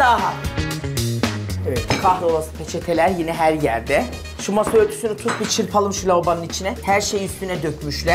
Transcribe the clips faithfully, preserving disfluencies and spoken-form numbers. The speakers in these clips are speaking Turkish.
daha. Evet, kahrolası peçeteler yine her yerde. Şu masa örtüsünü tut bir çırpalım şu lavabonun içine. Her şeyi üstüne dökmüşler.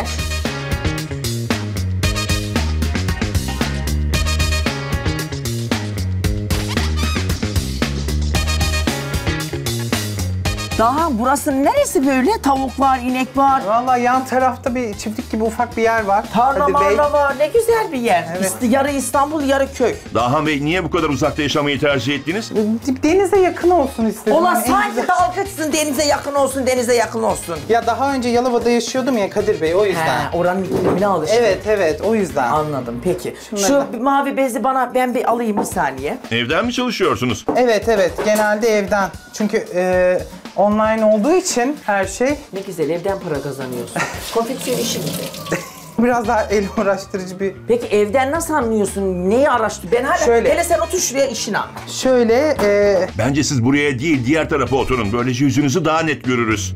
Daha burası neresi böyle? Tavuk var, inek var. Vallahi yan tarafta bir çiftlik gibi ufak bir yer var. Tarla marla var. Ne güzel bir yer. Evet. İst- yarı İstanbul, yarı köy. Dahan Bey niye bu kadar uzakta yaşamayı tercih ettiniz? Denize yakın olsun istedim. Ola Yani en sanki güzel- dalgıçsın, denize yakın olsun, denize yakın olsun. Ya daha önce Yalova'da yaşıyordum ya Kadir Bey, o yüzden. He, oranın iklimine alıştım. Evet evet, o yüzden. Anladım, peki. Şunları Şu da- bir mavi bezi bana, ben bir alayım bir saniye. Evden mi çalışıyorsunuz? Evet evet, genelde evden. Çünkü e, online olduğu için her şey Ne güzel, evden para kazanıyorsun. Konfeksiyon işi gibi. biraz daha el uğraştırıcı bir... Peki evden nasıl anlıyorsun? Neyi araştır? Ben hala, Şöyle. hele sen otur şuraya işini anlat. Şöyle, e, Bence siz buraya değil diğer tarafa oturun. Böylece yüzünüzü daha net görürüz.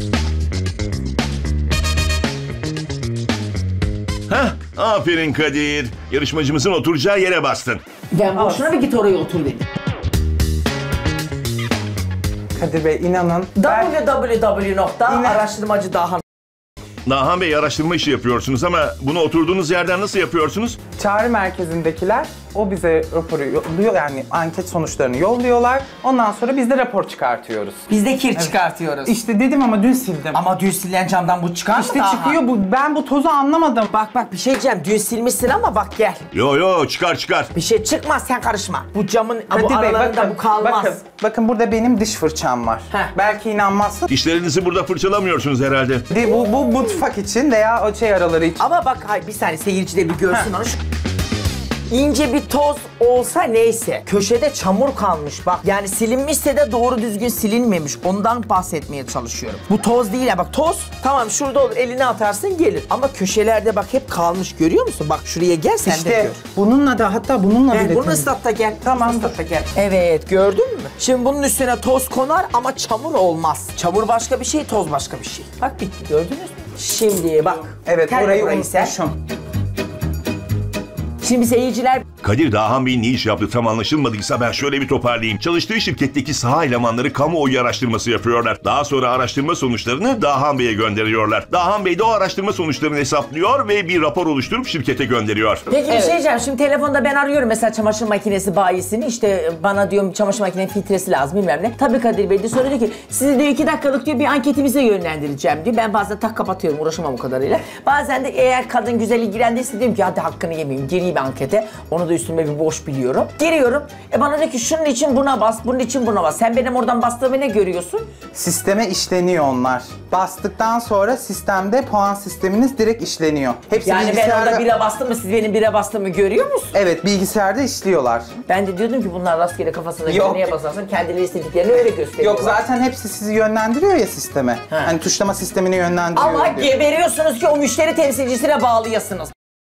Heh, aferin Kadir. Yarışmacımızın oturacağı yere bastın. Ben boşuna bir git oraya otur dedim. Kadir Bey inanın. ben- w w w nokta Yine- araştırmacı Dahan. Dahan Bey araştırma işi yapıyorsunuz ama bunu oturduğunuz yerden nasıl yapıyorsunuz? Çağrı merkezindekiler o bize raporu yolluyor, yani anket sonuçlarını yolluyorlar. Ondan sonra biz de rapor çıkartıyoruz. Biz de kir çıkartıyoruz. İşte dedim ama dün sildim. Ama dün silen camdan bu çıkar mı İşte Dahan? çıkıyor bu. Ben bu tozu anlamadım. Bak bak bir şey diyeceğim. Dün silmişsin ama bak gel. Yo yo çıkar çıkar. Bir şey çıkmaz, sen karışma. Bu camın bu Kadir Bey aralarında bakın, bu kalmaz. bakın, bakın burada benim diş fırçam var. Heh. Belki inanmazsın. Dişlerinizi burada fırçalamıyorsunuz herhalde. De- Bu, bu mutfak için veya o şey araları için. Ama bak hayır, bir saniye seyirci de bir görsün onu. Şu- İnce bir toz olsa neyse. Köşede çamur kalmış bak. Yani silinmişse de doğru düzgün silinmemiş. Ondan bahsetmeye çalışıyorum. Bu toz değil ya, bak toz tamam şurada olur, elini atarsın gelir. Ama köşelerde bak hep kalmış, görüyor musun? Bak şuraya gel sen de İşte gör. bununla da, hatta bununla Ben bile bunu temiz- ıslat da gel. Tamam, Islat da gel. Evet, gördün mü? Şimdi bunun üstüne toz konar ama çamur olmaz. Çamur başka bir şey, toz başka bir şey. Bak bitti, gördünüz mü? Şimdi bak. Evet, Tel orayı burayı sen. unutmuşum. Şimdi seyirciler Kadir Dahan Bey'in ne iş yaptığı tam anlaşılmadıysa ben şöyle bir toparlayayım. Çalıştığı şirketteki saha elemanları kamuoyu araştırması yapıyorlar. Daha sonra araştırma sonuçlarını Dahan Bey'e gönderiyorlar. Dahan Bey de o araştırma sonuçlarını hesaplıyor ve bir rapor oluşturup şirkete gönderiyor. peki bir şey diyeceğim. Şimdi telefonda ben arıyorum mesela çamaşır makinesi bayisini. İşte bana diyorum çamaşır makinenin filtresi lazım bilmem ne. Tabii Kadir Bey de sonra diyor ki sizi diyor iki dakikalık diyor bir anketimize yönlendireceğim diyor. Ben bazen tak kapatıyorum, uğraşamam o kadarıyla. Bazen de eğer kadın güzel ilgilendiyse diyorum ki hadi hakkını yemeyeyim, gireyim ankete. Onu da üstüme bir boş biliyorum. Giriyorum. E bana diyor ki şunun için buna bas, bunun için buna bas. Sen benim oradan bastığımı ne görüyorsun? Sisteme işleniyor onlar. Bastıktan sonra sistemde puan sisteminiz direkt işleniyor. Hepsi Yani ben bilgisayarda... orada bire bastım mı siz benim bire bastığımı görüyor musun? Evet, bilgisayarda işliyorlar. Ben de diyordum ki bunlar rastgele kafasına göre Yok. neye basarsın kendileri istediklerini öyle gösteriyorlar. Yok, zaten hepsi sizi yönlendiriyor ya sisteme. Ha. Hani tuşlama sistemini yönlendiriyor Ama diyor. geberiyorsunuz ki o müşteri temsilcisine bağlıyasınız.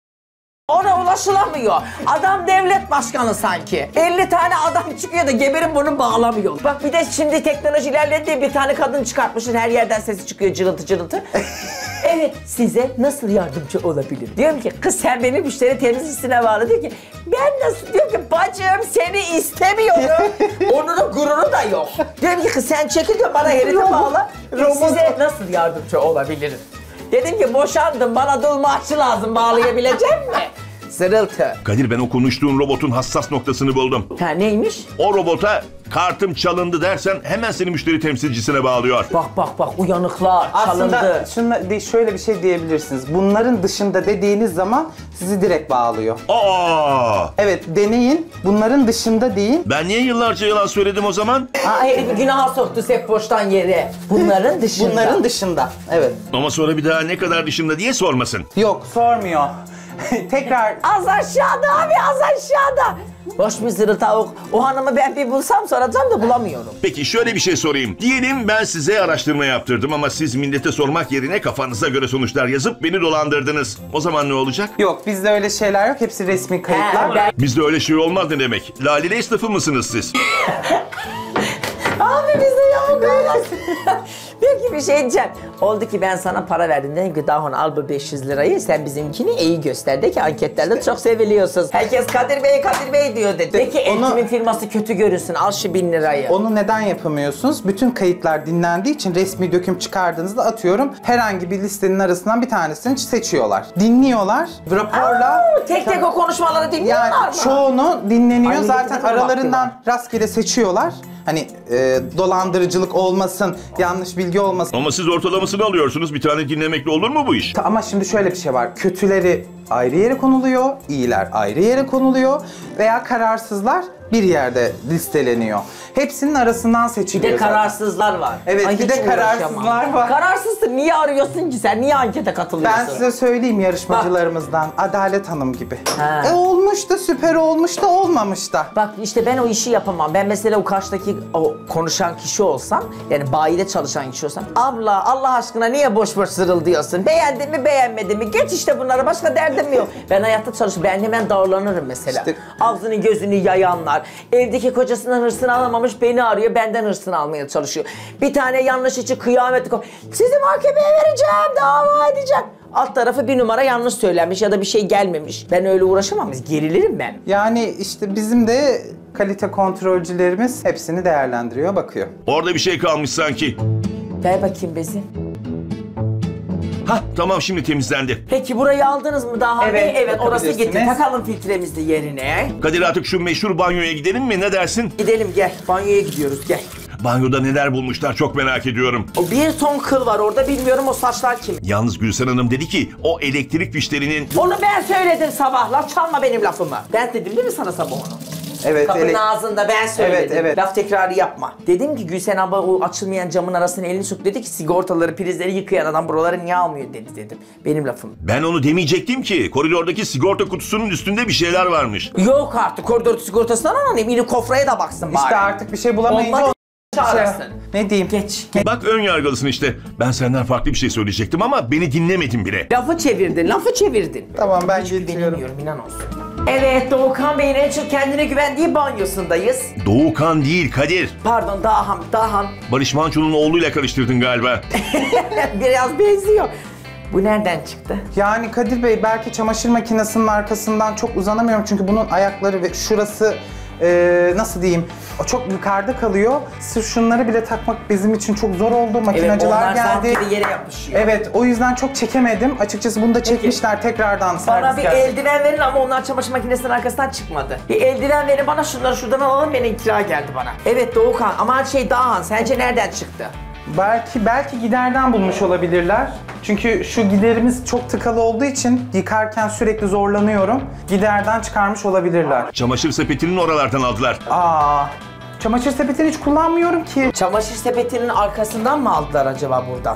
Ona ulaşılamıyor. Adam devlet başkanı sanki. elli tane adam çıkıyor da geberin bunu bağlamıyor. Bak bir de şimdi teknoloji ilerledi diye bir tane kadın çıkartmışsın, her yerden sesi çıkıyor cırıltı cırıltı. Evet, size nasıl yardımcı olabilirim? Diyorum ki kız sen benim müşteri temsilcisine bağlı. Diyor ki ben nasıl? Diyorum ki bacım seni istemiyorum. Onun gururu da yok. Diyorum ki kız sen çekil diyor bana herife bağla. Robot. Size nasıl yardımcı olabilirim? Dedim ki boşandım, bana dul maaşı lazım, bağlayabilecek mi? Zırıltı. Kadir ben o konuştuğun robotun hassas noktasını buldum. Ha neymiş? O robota kartım çalındı dersen hemen seni müşteri temsilcisine bağlıyor. Bak bak bak uyanıklar, Aslında çalındı. şunla, de- şöyle bir şey diyebilirsiniz. Bunların dışında dediğiniz zaman sizi direkt bağlıyor. Aa! Evet, deneyin. Bunların dışında deyin. Ben niye yıllarca yalan söyledim o zaman? Aa, herifi günaha soktu Seppoş'tan yere. Bunların dışında. Bunların dışında. Evet. Ama sonra bir daha ne kadar dışında diye sormasın. Yok, sormuyor. Tekrar Az aşağıda abi, az aşağıda. Boş bir zırıl tavuk. O hanımı ben bir bulsam soracağım da bulamıyorum. Peki şöyle bir şey sorayım. Diyelim ben size araştırma yaptırdım ama siz millete sormak yerine kafanıza göre sonuçlar yazıp beni dolandırdınız. O zaman ne olacak? yok, bizde öyle şeyler yok. Hepsi resmi kayıtlar. He, ben... Bizde öyle şey olmaz ne demek? Laleli esnafı mısınız siz? Abi bizde yamuk olmaz. Ben diyor ki bir şey diyeceğim. Oldu ki ben sana para verdim. Dedim ki Dahon al bu beş yüz lirayı sen bizimkini iyi göster de ki anketlerde çok seviliyorsunuz. Herkes Kadir Bey Kadir Bey diyor dedi. Peki Onu- eltimin firması kötü görünsün al şu bin lirayı. Onu neden yapamıyorsunuz? Bütün kayıtlar dinlendiği için resmi döküm çıkardığınızda atıyorum herhangi bir listenin arasından bir tanesini seçiyorlar. Dinliyorlar. Raporla Aa, tek tek o konuşmaları dinliyorlar yani mı? çoğunu dinleniyor. Ay, ne Zaten kadar aralarından rastgele seçiyorlar. Hani e, dolandırıcılık olmasın, yanlış bilgi olmasın. Ama siz ortalamasını alıyorsunuz. Bir tane dinlemekle olur mu bu iş? Ama şimdi şöyle bir şey var. Kötüleri ayrı yere konuluyor, iyiler ayrı yere konuluyor veya kararsızlar bir yerde listeleniyor. Hepsinin arasından Bir seçiliyor de zaten. kararsızlar var. Evet, Ay, bir hiç de kararsızlar uğraşamam. var. Kararsızsın niye arıyorsun ki sen? Niye ankete katılıyorsun? Ben size söyleyeyim yarışmacılarımızdan. Adalet Hanım gibi. Ha. E olmuş da süper olmuş da olmamış da. Bak işte ben o işi yapamam. Ben mesela o karşıdaki o konuşan kişi olsam, yani bayide çalışan kişi olsam, abla Allah aşkına niye boş boş zırıldıyorsun? Beğendin mi beğenmedin mi? Geç işte bunlara başka derdim yok. Ben hayatta çalışırım. Ben hemen davranırım mesela. İşte- Ağzını gözünü yayanlar. Evdeki kocasından hırsını alamamış beni arıyor. Benden hırsını almaya çalışıyor. Bir tane yanlış için kıyamet ko- sizi mahkemeye vereceğim, dava edeceğim. Alt tarafı bir numara yanlış söylenmiş ya da bir şey gelmemiş. Ben öyle uğraşamam. Gerilirim ben. Yani işte bizim de kalite kontrolcülerimiz hepsini değerlendiriyor, bakıyor. Orada bir şey kalmış sanki. Ver bakayım bezi. Hah tamam şimdi temizlendi. Peki burayı aldınız mı daha? Evet, Evet orası gitti. bakabilirsiniz. Takalım filtremizi de yerine. Kadir artık şu meşhur banyoya gidelim mi? Ne dersin? Gidelim gel. Banyoya gidiyoruz gel. Banyoda neler bulmuşlar çok merak ediyorum. O bir ton kıl var orada bilmiyorum o saçlar kim? Yalnız Gülsen Hanım dedi ki o elektrik fişlerinin... Onu ben söyledim sabah. Laf çalma benim lafımı. Ben dedim değil mi sana sabah onu? Evet, Kapının ele- ağzında ben söyledim. Evet, evet. Laf tekrarı yapma. Dedim ki Gülsen abla o açılmayan camın arasına elini sok dedi ki sigortaları prizleri yıkayan adam buraları niye almıyor dedi dedim. Benim lafım. Ben onu demeyecektim ki. Koridordaki sigorta kutusunun üstünde bir şeyler varmış. Yok artık koridor sigortasından alayım. İni kofraya da baksın bari. İşte artık bir şey bulamayınca Olmadı, o- şey- çağırırsın. Ne diyeyim? Geç. Bak ön yargılısın işte. Ben senden farklı bir şey söyleyecektim ama beni dinlemedin bile. Lafı çevirdin, lafı çevirdin. Tamam, ben Hiç getiriyorum. güvenemiyorum, inan olsun. Evet, Doğukan Bey'in en çok kendine güvendiği banyosundayız. Doğukan değil Kadir. Pardon, Dahan, Dahan. Barış Manço'nun oğluyla karıştırdın galiba. Biraz benziyor. Bu nereden çıktı? Yani Kadir Bey belki çamaşır makinesinin arkasından çok uzanamıyorum çünkü bunun ayakları ve şurası e, nasıl diyeyim o çok yukarıda kalıyor. Sırf şunları bile takmak bizim için çok zor oldu. Evet, Makinacılar onlar geldi. sanki bir yere yapışıyor. Evet, o yüzden çok çekemedim. Açıkçası bunu da çekmişler tekrardan Bana servis bir geldi. eldiven verin ama onlar çamaşır makinesinin arkasından çıkmadı. Bir eldiven verin bana, şunları şuradan alalım, beni kira geldi bana. Evet Doğukan ama şey Dahan, sence nereden çıktı? Belki belki giderden bulmuş olabilirler. Çünkü şu giderimiz çok tıkalı olduğu için yıkarken sürekli zorlanıyorum. Giderden çıkarmış olabilirler. Çamaşır sepetinin oralardan aldılar. Aa, çamaşır sepetini hiç kullanmıyorum ki. Çamaşır sepetinin arkasından mı aldılar acaba buradan?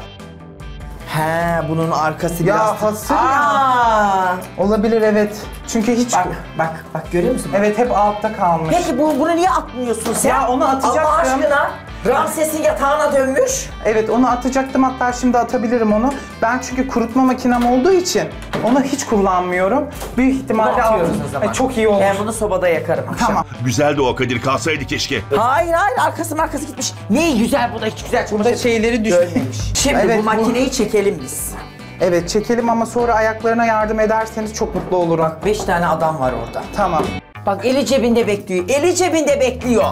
He, bunun arkası Ya, biraz... hasır ya. Aa! Olabilir, evet. Çünkü hiç... Bak, bak, bak görüyor musun? Evet, hep altta kalmış. Peki bu, bunu niye atmıyorsun sen? Ya, onu atacaktım. Allah aşkına Ramses'in yatağına dönmüş. Evet, onu atacaktım, hatta şimdi atabilirim onu. Ben çünkü kurutma makinem olduğu için onu hiç kullanmıyorum. Büyük ihtimalle Atıyoruz aldım. o zaman. E, çok iyi olmuş. Ben bunu sobada yakarım akşam. Tamam. Güzeldi o Kadir, kalsaydı keşke. Hayır hayır, arkası arkası gitmiş. Ne güzel, bu da hiç güzel. Burada şeyleri düş- Görmemiş. Şimdi Evet, bu bu- makineyi çekelim biz. Evet, çekelim ama sonra ayaklarına yardım ederseniz çok mutlu olurum. Beş tane adam var orada. Tamam. Bak eli cebinde bekliyor. Eli cebinde bekliyor.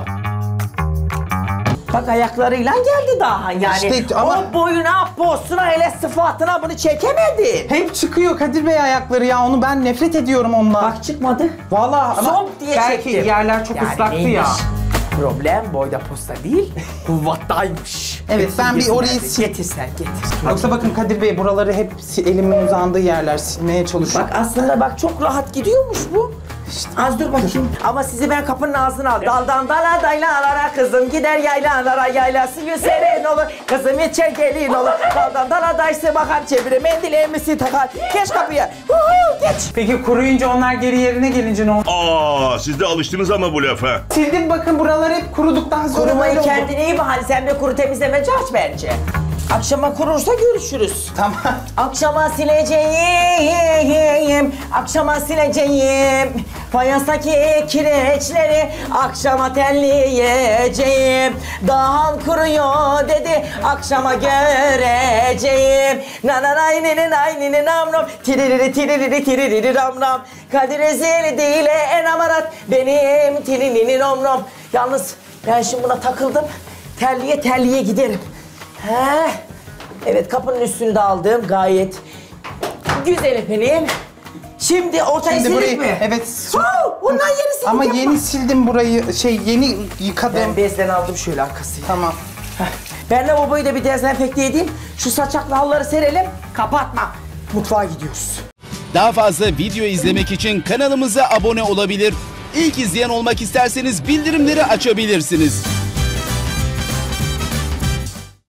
Bak ayaklarıyla geldi daha yani. İşte ama- O boyuna, posuna, hele sıfatına bunu çekemedin. Hep çıkıyor Kadir Bey ayakları ya, onu ben nefret ediyorum ondan. Bak çıkmadı. Vallahi ama Somp diye belki çektim. yerler çok Yani ıslaktı neymiş? ya. Problem boyda posta değil, kuvvattaymış. Evet, ben bir orayı Getir, sil- Getir sen, getir. Yoksa bakın Kadir Bey, buraları hep si- elimin uzandığı yerler, silmeye çalışıyorum. Bak aslında bak çok rahat gidiyormuş bu. Az dur bakayım. Ama sizi ben kapının ağzına al. Daldan dala daylalara kızım gider yaylalara, yaylası yüzerin olur. Kızım içer gelin olur. Daldan dala daysı bakar çevire, mendil elmisi takar. Geç kapıya. Huhu, geç. Peki kuruyunca onlar geri yerine gelince ne olur? Aa, siz de alıştınız ama bu lafa. Sildim bakın, buralar hep kuruduktan sonra Kurumayı böyle oldu. kendine iyi bahane. Sen bir kuru temizlemeci aç bence. Akşama kurursa görüşürüz. Tamam. Akşama sileceğim, akşama sileceğim. Fayastaki kireçleri akşama telleyeceğim. Dağım kuruyor dedi, akşama göreceğim. Nananay ninenay ninenam nam, tiririri tiririri tiririri ram ram. Kadir ezeli değil en amarat, benim tiririri ram ram. Yalnız ben şimdi buna takıldım, terliye terliye giderim. He. Evet, kapının üstünü de aldım, gayet güzel efendim. Şimdi ortayı Şimdi sildik burayı, mi? evet. Huu, ondan yeni sildik. Ama yapma. yeni sildim burayı, şey yeni yıkadım. Ben bezden aldım şöyle arkasıyla. Tamam. Ben lavaboyu da bir dezenfekte edeyim. Şu saçaklı halları serelim, kapatma. Mutfağa gidiyoruz. Daha fazla video izlemek için kanalımıza abone olabilir. İlk izleyen olmak isterseniz bildirimleri açabilirsiniz.